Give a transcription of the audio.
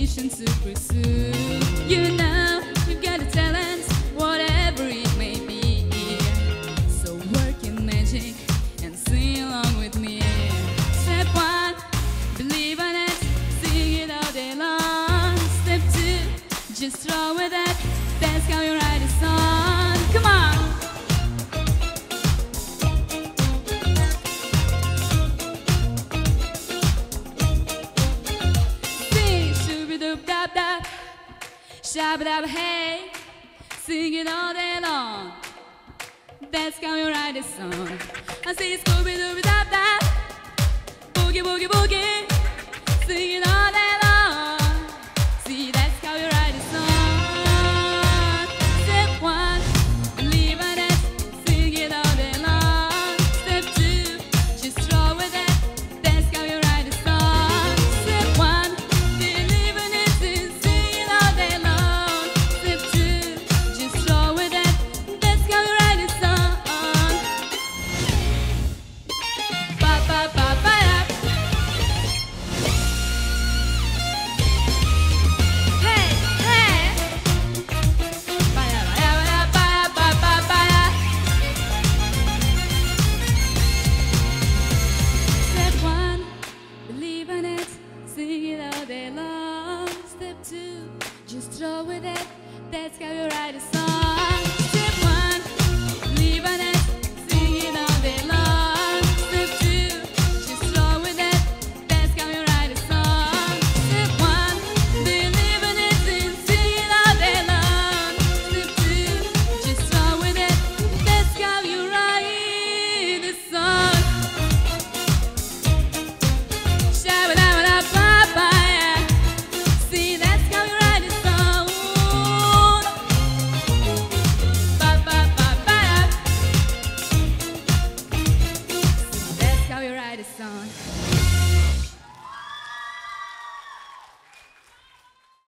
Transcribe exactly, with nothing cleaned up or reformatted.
mission to pursue. You know you've got a talent, whatever it may be. So work your magic and sing along with me. Step one, believe in it, sing it all day long. Step two, just roll with it, that's how you write a song. Come on! Sing shooby-doob-dab-dab, shabba-dabba hey, sing it all day long. That's how you write a song. I say Scooby-Dooby-Dab-Dab, boogie boogie boogie, sing it all day long. See, that's how you write a song. Step one, believe in it, sing it all day long. Step two, just roll with it, that's how you write a song. Step one, believe in it, sing it all day long. Step two, just roll with it, that's how you write a song. Ba ba ba ba da. Hey hey. Ba da ba da ba da ba ba ba da. Step one, believe in it, sing it all day long. Step two, just roll with it, that's how you write a song.